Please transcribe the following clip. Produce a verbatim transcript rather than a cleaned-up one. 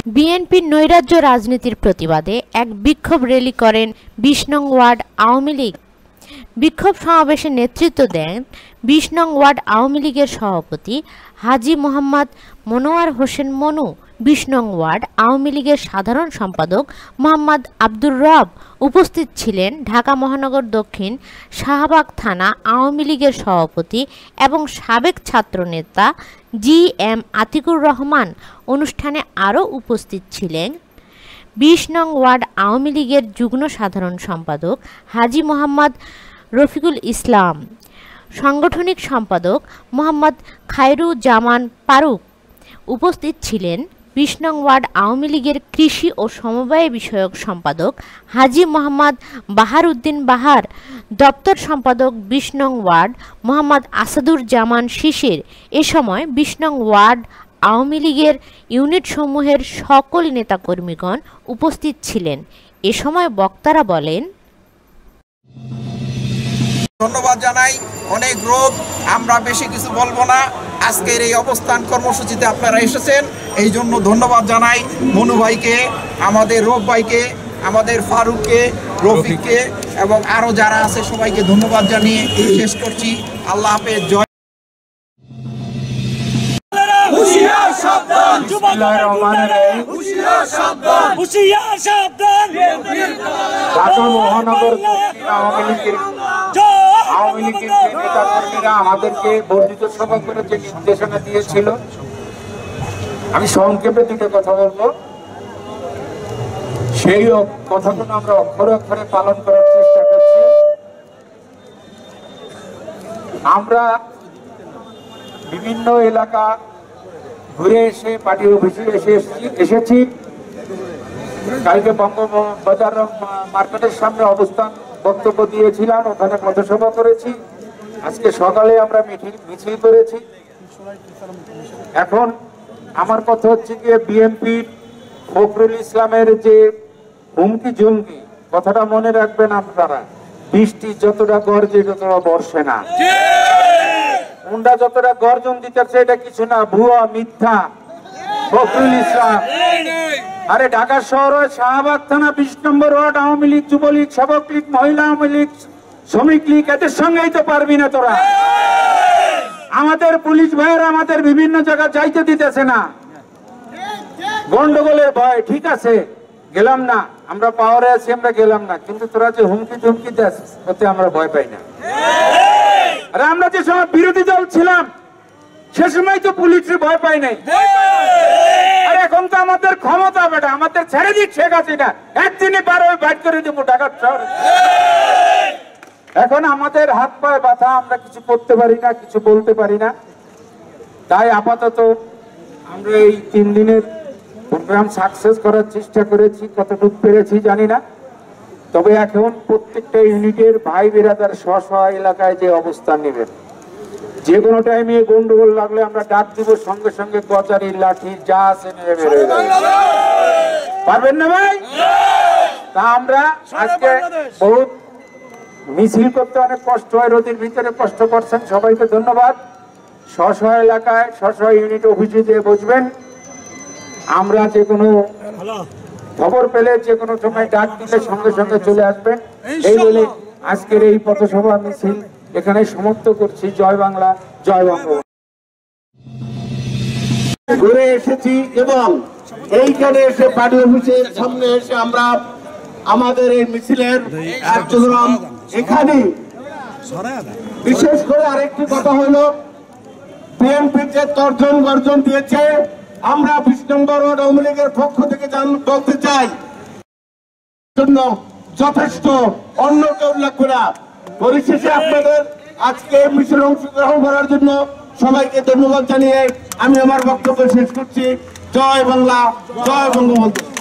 বিএনপির নৈরাজ্য রাজনীতির প্রতিবাদে এক বিক্ষোভ র্যালি করেন বিশ নং ওয়ার্ড আওয়ামী লীগ। বিক্ষোভ সমাবেশে নেতৃত্ব দেন বিশ নং ওয়ার্ড আওয়ামী লীগের সভাপতি হাজী মোহাম্মদ মনোয়ার হোসেন মনু, বিশ নং ওয়ার্ড আওয়ামী লীগের সাধারণ সম্পাদক মোহাম্মদ আব্দুর রব। উপস্থিত ছিলেন ঢাকা মহানগর দক্ষিণ শাহবাগ থানা আওয়ামী লীগের সভাপতি এবং সাবেক ছাত্রনেতা জি এম আতিকুর রহমান। অনুষ্ঠানে আরও উপস্থিত ছিলেন বিশ নং ওয়ার্ড আওয়ামী লীগের যুগ্ম সাধারণ সম্পাদক হাজী মোহাম্মদ রফিকুল ইসলাম, সাংগঠনিক সম্পাদক মোহাম্মদ খায়রুজ্জামান ফারুক। উপস্থিত ছিলেন বিশ নং ওয়ার্ড আওয়ামী লীগের কৃষি ও সমবায় বিষয়ক সম্পাদক হাজী মোহাম্মদ বাহার উদ্দিন বাহার, দপ্তর সম্পাদক বিশ নং ওয়ার্ড মোহাম্মদ আসাদুজ্জামান শিশির। এ সময় বিশ নং ওয়ার্ড আওয়ামী লীগের ইউনিটসমূহের সকল নেতাকর্মীগণ উপস্থিত ছিলেন। এ সময় বক্তারা বলেন, ধন্যবাদ জানাই। অনেক রোগ, আমরা বেশি কিছু বলবো না। আজকের এই অবস্থান কর্মসূচিতে আপনারা এসেছেন, এই জন্য ধন্যবাদ জানাই মনু ভাইকে, আমাদের রোগ ভাইকে, আমাদের ফারুককে, রফিককে এবং আরো যারা আছে সবাইকে ধন্যবাদ জানিয়ে শেষ করছি। আল্লাহ হাফেজ। জয়। আওয়ামী লীগের নেতা কর্মীরা আমাদেরকে বর্ধিত সভা করে যে নির্দেশনা দিয়েছিল, আমি সংক্ষেপে দুটো কথা বলবো। সেই কথাগুলো আমরা অক্ষরে অক্ষরে পালন করার চেষ্টা করছি। আমরা বিভিন্ন এলাকা ঘুরে এসে পার্টি অফিসে এসে এসেছি। কালকে বঙ্গবাজার মার্কেটের সামনে অবস্থান বক্তব্য দিয়েছিলাম, ওখানে পথসভা করেছি। আজকে সকালে আমরা মিছিল মিছিল করেছি। এখন আমার কথা হচ্ছে গিয়ে বিএনপির ফখরুল ইসলামের যে হুমকি ঝুমকি, কথাটা মনে রাখবেন আপনারা। বৃষ্টি যতটা গর্জে যতটা বর্ষে না, মুন্ডা যতটা গর্জন দিতেছে এটা কিছু না, ভুয়া মিথ্যা। ফখরুল ইসলাম আরে ঢাকা শহরের শাহবাগ থানা বিশ নম্বর ওয়ার্ড আওয়ামী লীগ, যুবলীগ, সেবক লীগ, মহিলা আওয়ামী লীগ, শ্রমিক লীগ, এদের সঙ্গেই তো পারবি না তোরা। আমাদের পুলিশ ভাইয়েরা আমাদের বিভিন্ন জায়গায় যাইতে দিতেছে না, গন্ডগোলের ভয়। ঠিক আছে, গেলাম না, আমরা পাওয়ারে আছি, আমরা গেলাম না, কিন্তু তোরা যে হুমকি ধুমকি দেস ওতে আমরা ভয় পাই না। আরে আমরা যে সময় বিরোধী দল ছিলাম সে সময় তো পুলিশের ভয় পাই নাই। আর এখন তো আমাদের ক্ষমতা বেটা, আমাদের ছেড়ে দিক শেখ হাসিনা, একদিনে বারো বাইট করে দেবো ঢাকার শহরে। এখন আমাদের হাত পায়ে ব্যথা, আমরা কিছু করতে পারি না, কিছু বলতে পারি না। তাই আপাতত আমরা এই তিন দিনের প্রোগ্রাম সাকসেস করার চেষ্টা করেছি, কতটুকু পেরেছি জানি না। তবে এখন প্রত্যেকটা ইউনিটের ভাই বেরাদার স্ব স্ব এলাকায় যে অবস্থান নেবেন, যে কোনো টাইমে গন্ডগোল লাগলে আমরা ডাক দিব, সঙ্গে সঙ্গে গজারি লাঠি যা আছে নিয়ে বের হয়ে যাবে। পারবেন না ভাই? তা আমরা আজকে বহুত মিছিল করতে অনেক কষ্ট হয়, রোদের ভিতরে কষ্ট করছেন, সবাইকে ধন্যবাদ। স্ব স্ব এলাকায় স্ব স্ব ইউনিট অফিসে যেয়ে বসবেন। আমরা যে কোনো খবর পেলে যে কোনো সময় ডাক দিলে সঙ্গে সঙ্গে চলে আসবেন। এই বলে আজকের এই পথসভা মিছিল এখানে সমাপ্ত করছি। জয় বাংলা, জয় বঙ্গবন্ধু। ঘুরে এসেছি এবং এইখানে এসে পার্টি অফিসের সামনে এসে আমরা আমাদের এই মিছিলের কার্যক্রম এখানে বিশেষ করে আরেকটি কথা হলো, বিএনপি যে তর্জন গর্জন দিয়েছে, আমরা বিশ নম্বর ওয়ার্ড আওয়ামী লীগের পক্ষ থেকে বলতে চাই জন্য যথেষ্ট, অন্য কেউ লাগবে না। পরিশেষে আপনাদের আজকে মিছিলে অংশগ্রহণ করার জন্য সবাইকে ধন্যবাদ জানিয়ে আমি আমার বক্তব্য শেষ করছি। জয় বাংলা, জয় বঙ্গবন্ধু।